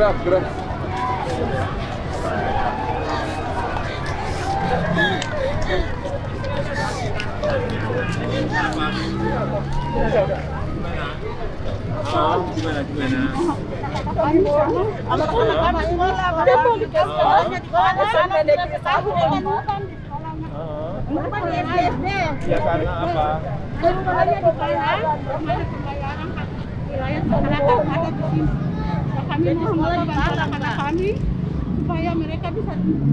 Ya, gerak. Gimana? Ya karena apa? Wilayah masyarakat ada di sini. Kami mohon anak-anak kami supaya mereka bisa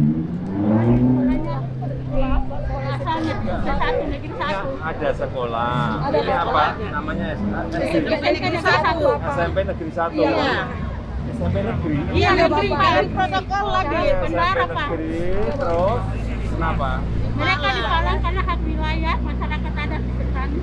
asalnya satu negeri satu. Ada sekolah. Ini apa? Namanya SMP Negeri 1. SMP Negeri 1. Iya. SMP Negeri. Iya, negeri kan protokol lagi bendara, Pak. Negeri, terus kenapa? Mereka dihalang karena hak wilayah masyarakat adat di sana.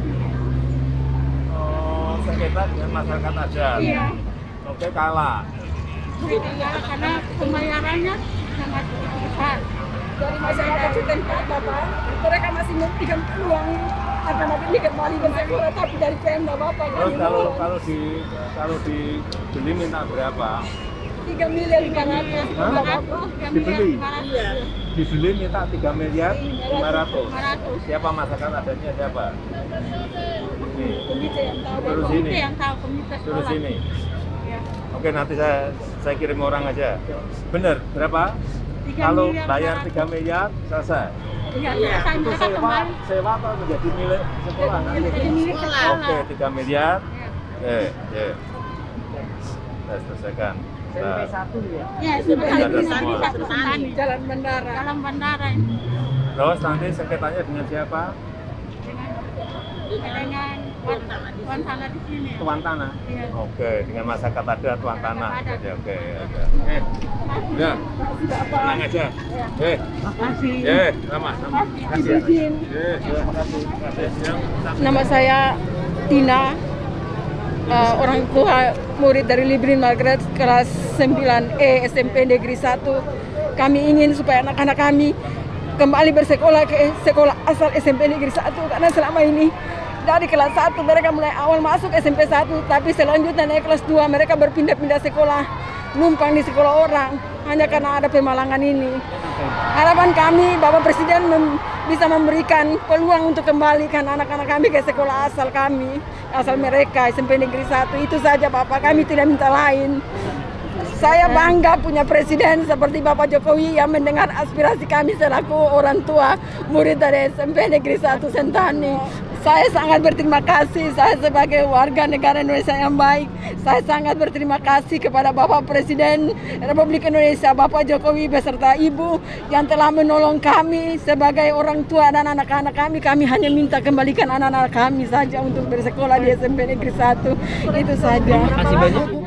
Oh, sengketa dengan masyarakat adat. Iya. Oke, kalah. Iya, karena pembayarannya sangat besar. Dari masyarakat juga Bapak, mereka masih memberikan peluang agar nanti kembali ke sekolah, tapi dari Pemda Bapak Terus kalau dibeli minta berapa? 3 miliar 500. Hah? Dibeli? Iya. Dibeli minta 3 miliar 500. 500. Siapa masyarakat adatnya siapa? Ini. Komite yang tahu. Terus Komite ini. yang tahu, komite Terus sekolah. ini. Iya. Oke, nanti saya kirim orang aja. Bener, berapa? 3 Kalau miliar bayar 500. 3 miliar, selesai. Iya, Itu selesai mereka kembali. sewa atau menjadi milik sekolah? Jadi milik sekolah. Oke, 3 miliar. Iya. Saya selesaikan. SMP 1 ya? Ya, sudah Ada nanti semua. satu Sentani. Jalan Bandara. Dalam bandara ini. Terus nanti sengketanya dengan siapa? Dengan tuan sana di sini. Tuan tanah. Iya. Oke, dengan masyarakat adat tuan tanah. adat. Oke. Udah, tenang aja. Makasih. Sama. Kasih. Terima kasih. Nama saya Tina, orang tua murid dari Librin Margaret kelas 9E SMP Negeri 1. Kami ingin supaya anak-anak kami kembali bersekolah ke sekolah asal SMP Negeri 1 karena selama ini dari kelas 1 mereka mulai awal masuk SMP 1, tapi selanjutnya naik kelas 2 mereka berpindah-pindah sekolah, numpang di sekolah orang hanya karena ada pemalangan ini. Harapan kami Bapak Presiden bisa memberikan peluang untuk kembalikan anak-anak kami ke sekolah asal kami, asal mereka SMP Negeri 1. Itu saja Bapak, kami tidak minta lain. Saya bangga punya presiden seperti Bapak Jokowi yang mendengar aspirasi kami selaku orang tua murid dari SMP Negeri 1 Sentani. Saya sangat berterima kasih, saya sebagai warga negara Indonesia yang baik, saya sangat berterima kasih kepada Bapak Presiden Republik Indonesia, Bapak Jokowi beserta Ibu yang telah menolong kami sebagai orang tua dan anak-anak kami. Kami hanya minta kembalikan anak-anak kami saja untuk bersekolah di SMP Negeri 1. Itu saja. Terima kasih banyak.